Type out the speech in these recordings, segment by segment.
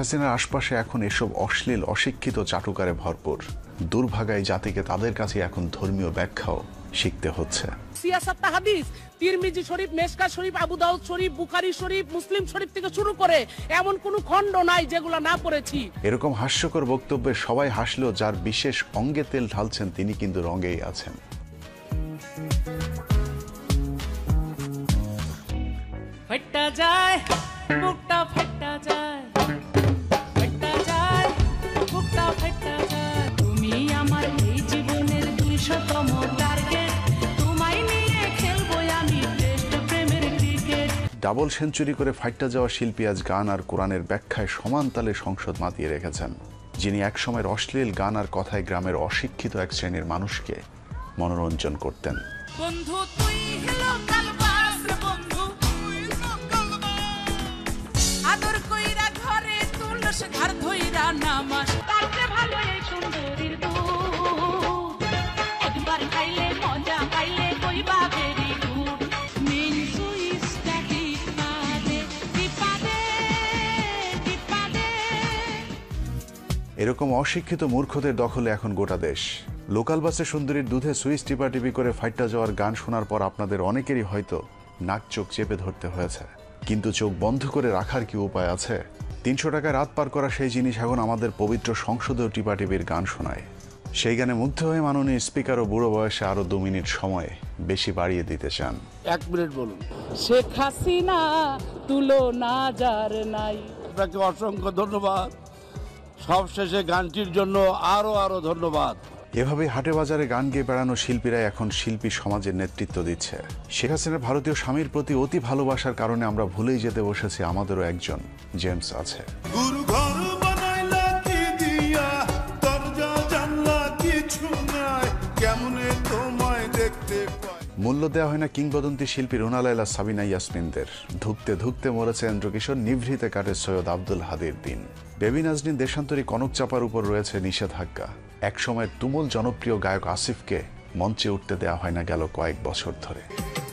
হাসিনার আশপাশে এখন এসব অশ্লীল অশিক্ষিত চাটুকারে ভরপুর। দুর্ভাগা এই জাতিকে তাদের কাছে এখন ধর্মীয় ব্যাখ্যাও শিখতে হচ্ছে। সিয়াসাত হাদিস, তিরমিজি শরীফ, মেশকা শরীফ, আবু দাউদ শরীফ, বুখারী শরীফ, মুসলিম শরীফ থেকে শুরু করে এমন কোন খণ্ড নাই যেগুলো না পড়েছি। এরকম হাস্যকর বক্তব্যে সবাই হাসলেও যার বিশেষ অঙ্গে তেল ঢালছেন তিনি কিন্তু রঙেই আছেন। ফাইটা যায় বুকটা, ফাইটা যায়, ফাইটা যায় বুকটা, ফাইটা যায়। তুমি আমার এই জীবনের 200তম টার্গেট, তোমায় নিয়ে খেলবো আমি টেস্ট প্রেমের ক্রিকেট। ডাবল সেঞ্চুরি করে ফাইটটা যাওয়া শিল্পী আজ গান আর কোরআনের ব্যাখ্যায় সমান তালে সংসদ মাতিয়ে রেখেছেন, যিনি একসময় অশ্লীল গান আর কথায় গ্রামের অশিক্ষিত এক শ্রেণীর মানুষকে মনোরঞ্জন করতেন। বন্ধু তুই লোকাল বাস, বন্ধু তুই লোকাল বাস, আদর কইরা ঘরে তুলস ঘর ধইরা নামাস। তাতে ভালো এই সুন্দরীর দুধ, একবার খাইলে মজা পাইলে কইবা ভেরি গুড। মেন সুইচটা টিপা দে, টিপা দে, টিপা দে। এরকম অশিক্ষিত মূর্খদের দখলে এখন গোটা দেশ। লোকাল বাসে সুন্দরীর দুধে সুইচ টিপাটিপি করে ফাইটটা যাওয়ার গান শোনার পর আপনাদের অনেকেরই হয়তো নাক চোখ চেপে ধরতে হয়েছে, কিন্তু চোখ বন্ধ করে রাখার কি উপায় আছে? 300 টাকায় রাত পার করা সেই জিনিস এখন আমাদের পবিত্র সংসদেও টিপাটিপির গান শোনায়। সেই গানে মুগ্ধ হয়ে মাননীয় স্পিকারও বুড়ো বয়সে আরো 2 মিনিট সময় বেশি বাড়িয়ে দিতে চান। 1 মিনিট বলুন। শেখ হাসিনা তুলনা যার নাই। আপনাকে অসংখ্য ধন্যবাদ। সবশেষে গানটির জন্য আরো ধন্যবাদ। এভাবে হাটে বাজারে গান গেয়ে বেড়ানো শিল্পীরাই এখন শিল্পী সমাজের নেতৃত্ব দিচ্ছে। শেখ হাসিনার ভারতীয় স্বামীর প্রতি অতি ভালোবাসার কারণে আমরা ভুলেই যেতে বসেছি আমাদেরও একজন জেমস আছে। মূল্য দেওয়া হয় না কিংবদন্তি শিল্পী রুনালাইলা, সাবিনা, ইয়াসমিনদের। ধুকতে ধুকতে মরেছে ইন্দ্রকিশোর, নিভৃতে কাটে সৈয়দ আব্দুল হাদির দিন। বেবি নাজনীন, দেশান্তরী কনক চাপার উপর রয়েছে নিষেধাজ্ঞা। একসময়ের তুমুল জনপ্রিয় গায়ক আসিফকে মঞ্চে উঠতে দেওয়া হয় না গেল কয়েক বছর ধরে।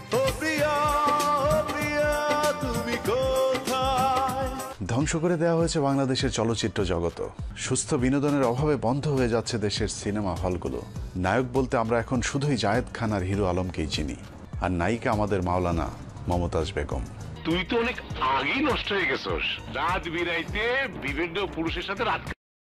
ধ্বংস করে দেওয়া হয়েছে বাংলাদেশের চলচ্চিত্র জগৎ। সুস্থ বিনোদনের অভাবে বন্ধ হয়ে যাচ্ছে দেশের সিনেমা হলগুলো। নায়ক বলতে আমরা এখন শুধুই জায়েদ খান আর হিরো আলমকেই চিনি, আর নায়িকা আমাদের মাওলানা মমতাজ বেগম। তুই তো অনেক আগেই নষ্ট হয়ে গেছস। রাত বিরাইতে বিভিন্ন পুরুষের সাথে রাত